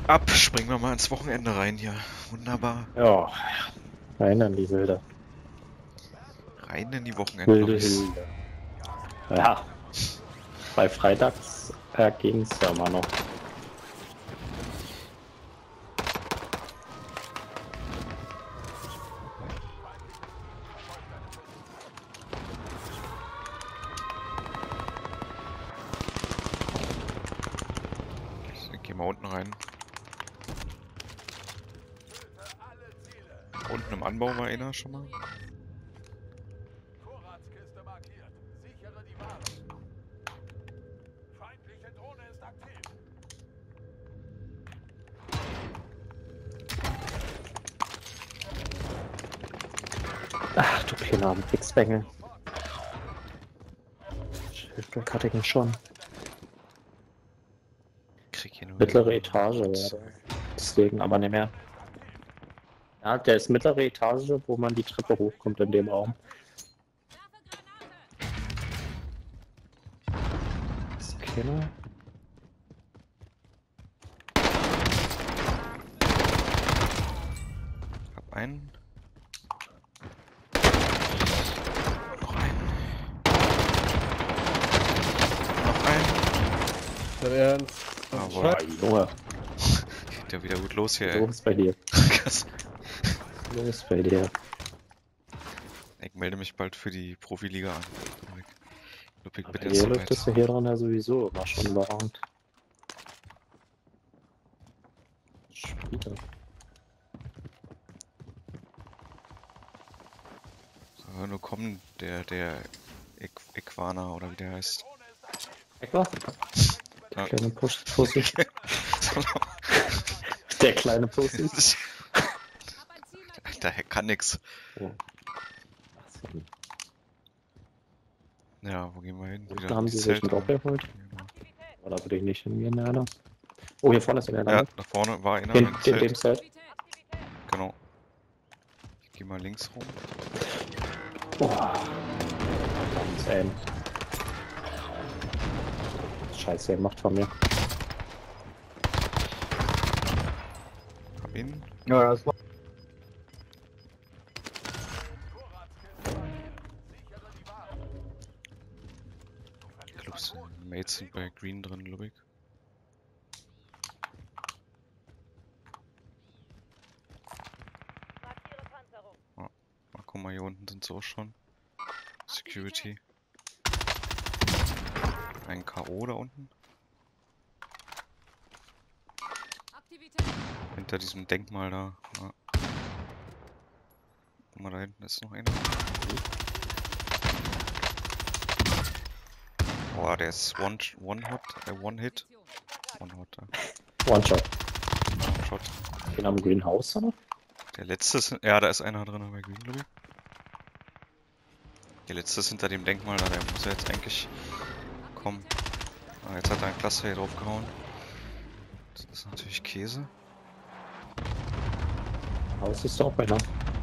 Ab, springen wir mal ins Wochenende rein hier. Wunderbar. Ja, rein an die Wilde. Rein in die Wilde Wochenendlobbys. Hilde. Ja, bei Freitags ging's ja immer noch. So, gehen wir unten rein. Unten im Anbau war einer schon mal. Vorratskiste markiert. Sichere die Ware. Feindliche Drohne ist aktiv. Ach du kleiner Wichsbengel. Schildglück hatte ich ihn schon. Krieg hier nur Mittlere wieder- Etage wäre. Deswegen aber nicht mehr. Ja, der ist mittlere Etage, wo man die Treppe hochkommt in dem Raum. Ist keiner. Hab einen. Noch einen. Noch einen. Dein Ernst? Aber Junge, geht ja wieder gut los hier, ey. los bei dir. Krass. Los bei dir. Ich melde mich bald für die Profiliga an. Ludwig, Aber bitte hier so läuft es ja hier dran ja sowieso immer schon überragend. Spieler. So, nur kommen, der Equana oder wie der heißt. Etwa? Ja. Der kleine Pussy. Der kleine Pussy. Der kann nix. Oh. Ach so. Ja, wo gehen wir hin? Und Wieder da haben in sie die sich einen Zelte. Doppel geholt. Oder würde ich nicht hingehen, einer? Oh, hier vorne ist einer. Ja, da vorne war einer In im dem Zelt. Set. Genau. Ich geh mal links rum. Oh. Ganz aim. Scheiße, er macht von mir. Hab ihn. Ja, das war. Ich glaube, die Mates sind bei Green drin, glaube ich. Ah, guck mal, hier unten sind sie auch schon. Security. Ein K.O. da unten. Hinter diesem Denkmal da. Ja. Guck mal, da hinten ist noch einer. Boah, der ist One-Hit. One-Hit. One-Hot, ja. One-Shot. Shot. Den am Greenhouse, oder? Der letzte ist, ja, da ist einer drin bei Green, glaube ich. Der letzte ist hinter dem Denkmal da, der muss ja jetzt eigentlich kommen. Ah, jetzt hat er ein Cluster hier draufgehauen. Das ist natürlich Käse. Haus ist auch einer.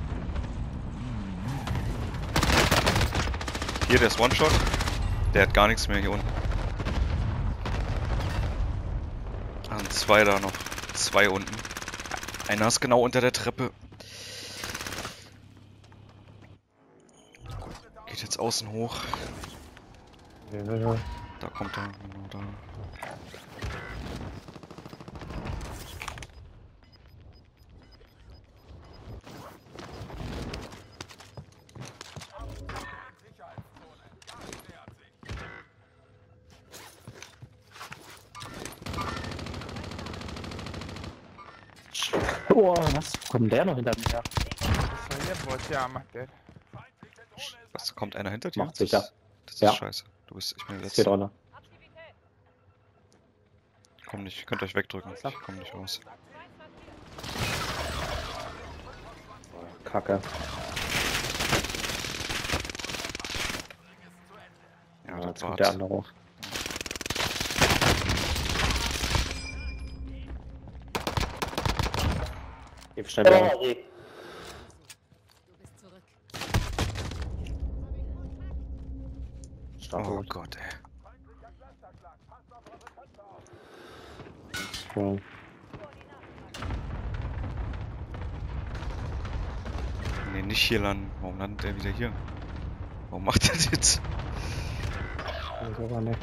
Hier, der ist One-Shot. Der hat gar nichts mehr hier unten. Ah, und zwei da noch. Zwei unten. Einer ist genau unter der Treppe. Geht jetzt außen hoch. Ja. Da kommt er, genau da. Oh, was? Wo kommt der noch hinter mir her? Was, kommt einer hinter dir? Macht sicher. Das ist Ja. scheiße. Ich bin der Ist hier Letzte. drin. Komm nicht, könnt euch wegdrücken. Ich komm nicht raus. Kacke. Ja, Ja, das jetzt war's. kommt der andere hoch. Gib schnell wieder. Du bist zurück. Stark Oh gut. Gott, ey. Strong. nicht hier landen. Warum landet er wieder hier? Warum macht er das jetzt? Weiß aber nicht.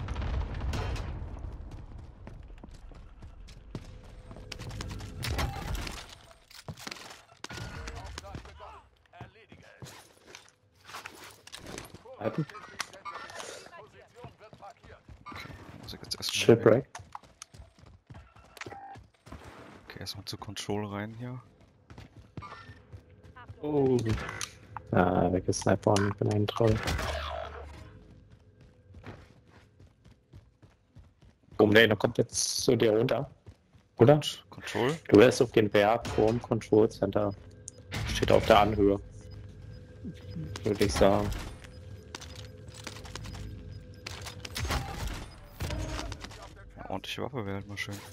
Auftrag begonnen. Erledige es. Halten. Position wird markiert. Muss ich jetzt erstmal. Shipwreck. Okay, erstmal zu Control rein hier. Oh. Ah, weggesniped worden. Ich bin ein Troll. Nee, da kommt jetzt zu dir runter. Oder? Control? Du wärst auf den Berg vorm Control Center. Steht auf der Anhöhe. Würde ich sagen. Eine ordentliche Waffe wäre halt mal schön.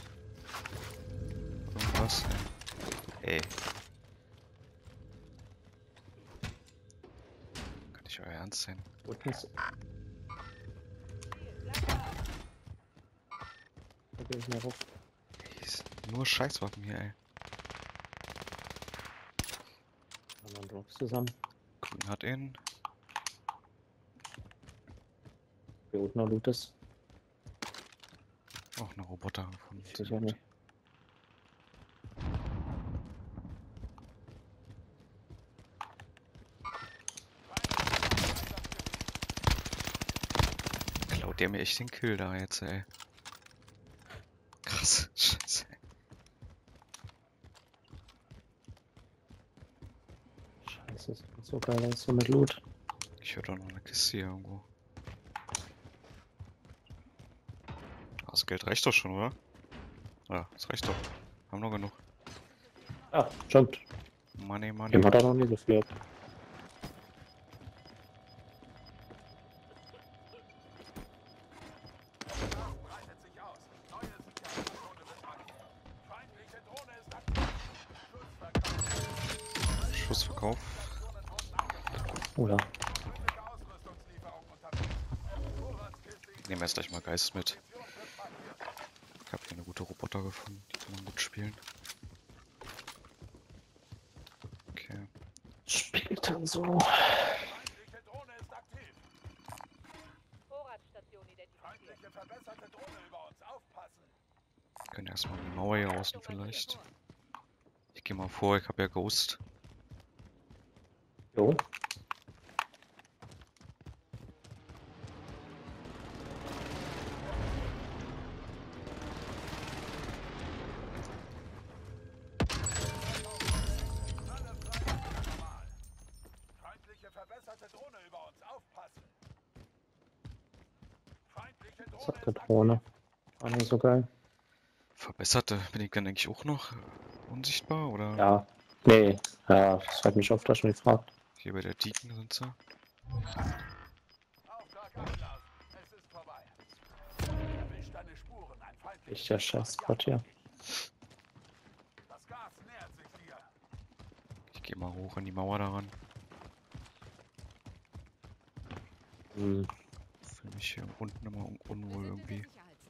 Irgendwas? Ey. Kann nicht euer Ernst sein. Unten ist. Da geh ich mal rauf. Ey, ist nur Scheißwaffen hier, ey. Anderen Drops zusammen. Grün hat ihn. Hier unten noch Loot ist. Auch eine Roboter von. Sicher nicht. Klaut der mir echt den Kill da jetzt, ey. Krass. Scheiße. Scheiße, ist nicht so geil aus so mit Loot. Ich höre doch noch eine Kiste hier irgendwo. Das Geld reicht doch schon, oder? Ja, das reicht doch. Haben noch genug. Ah, stimmt. Money, money. Dem hat er noch nie so viel. Breitet sich aus. Neue Sicherheitszone wird markiert. Feindliche Drohne ist aktiv. Schussverkauf. Schussverkauf. Oh ja. Feindliche Ausrüstungslieferung unterwegs. Vorratskiste Nehmen wir jetzt gleich mal Geist mit. Position wird markiert. Ich habe hier eine gute Roboter gefunden. Die kann man gut spielen. Okay. Spielt dann so. Feindliche Drohne ist aktiv. Vorratsstation identifiziert. Feindliche verbesserte Drohne über uns. Aufpassen. Wir können erstmal die Mauer hier außen vielleicht. Ich gehe mal vor, ich habe ja Ghost. Jo. Alle frei und wieder normal. Feindliche verbesserte Drohne über uns. Aufpassen. Feindliche Das Drohne hat ist eine aktiv. Drohne. War nicht so geil. Verbesserte, bin ich dann eigentlich auch noch unsichtbar? Oder Ja. Nee. Ja, das hat mich oft schon gefragt. hier bei der Deacon sind sie? Auftrag ablassen. Es ist vorbei. Erwischt deine Spuren. Ein feindliches Ich der Scheißspot hier. Das Gas nähert sich hier. Ich gehe mal hoch in die Mauer daran. Hm. Fühle mich hier unten immer unwohl irgendwie.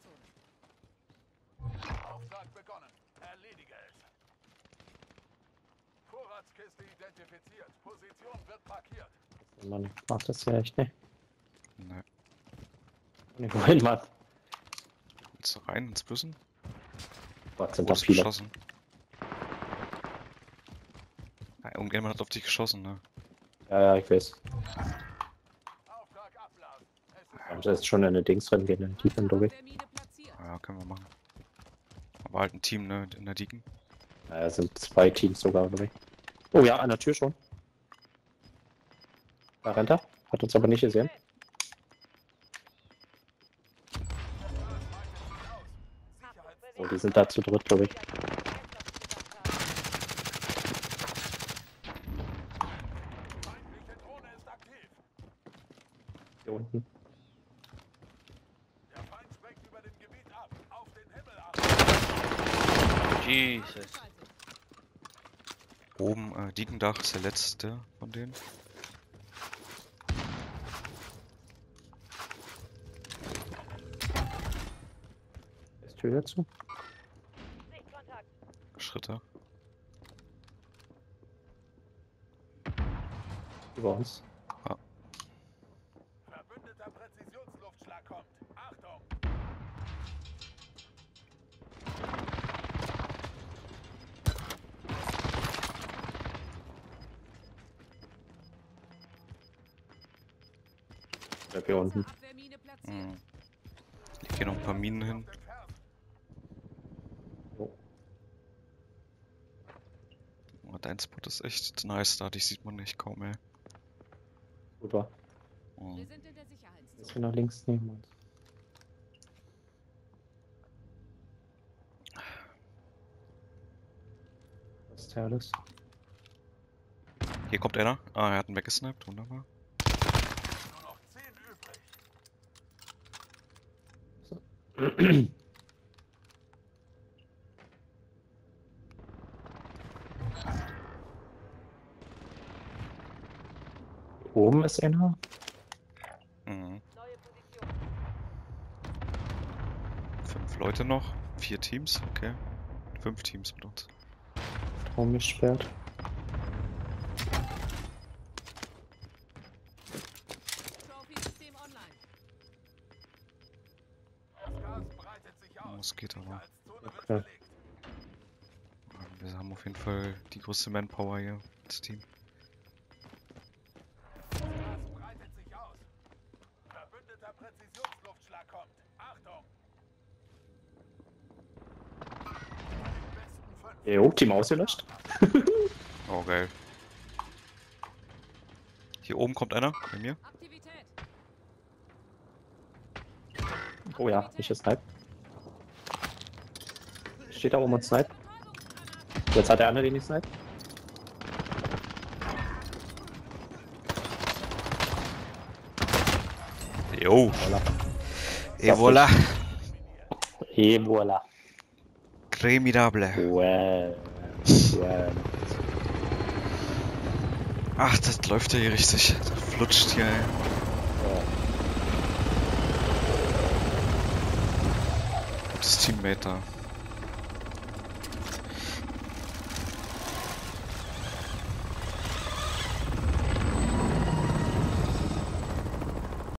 Auftrag begonnen. Erledige es. Vorratskiste identifiziert. Position wird markiert. Man macht das ja echt nicht. Ne, Und ich wollte mal. willst du rein ins Büssen? Was sind Wo da ist viele? geschossen? Ja, irgendjemand hat auf dich geschossen, ne? Ja, ja, ich weiß. Auftrag ablassen. Es ist Und das ist schon eine Dings drin, geht in die Tiefe durch. Ja, können wir machen. Aber halt ein Team, ne? In der Deacon. Naja, es sind 2 Teams sogar, oder wie? Oh ja, an der Tür schon. Da rennt er. Hat uns aber nicht gesehen. Oh, die sind da zu dritt, glaube ich. feindliche Drohne ist aktiv. Hier unten. Der Feind sprengt über dem Gebiet ab. Auf den Himmel ab. Jesus. Oben, Deacon-Dach ist der letzte von denen. Ist Tür dazu? Sichtkontakt. Schritte. Über uns. Verbündeter Präzisionsluftschlag kommt. Achtung! Ich bleib hier unten. Abwehrmine platziert. Mhm. Ich gehe noch ein paar Minen hin. Entfernt. Oh. Oh, dein Spot ist echt nice da, dich sieht man nicht kaum, ey. Super. Mhm. Wir sind in der Sicherheitszone. Ist hier nach links neben uns. Was ist der alles? Hier kommt einer. Ah, er hat einen weggesniped, wunderbar. Nur noch 10 übrig. Oben ist einer. Mhm. Neue Position. 5 Leute noch. 4 Teams, okay. 5 Teams mit uns. Raum gesperrt. Trophy-System online. Das Gas breitet sich Oh, aus. es geht aber. Sicherheitszone wird Okay. belegt. Wir haben auf jeden Fall die größte Manpower hier als Team. Das Gas breitet sich aus. Verbündeter Präzisionsluftschlag kommt. Achtung! Die besten 5. Jo, Team ausgelöscht. Oh, geil. Hier oben kommt einer, bei mir. Aktivität. Oh ja, ich ist Snipe. Steht da oben und Snipe. Betäubungsgranate. Jetzt hat der andere den nicht Snipe. Jo. Voilà. Et voilà. Et voilà. Cremidable. Well. Well. Ach, das läuft ja hier richtig. Das flutscht hier, ey. Ja. Gutes Teammate da.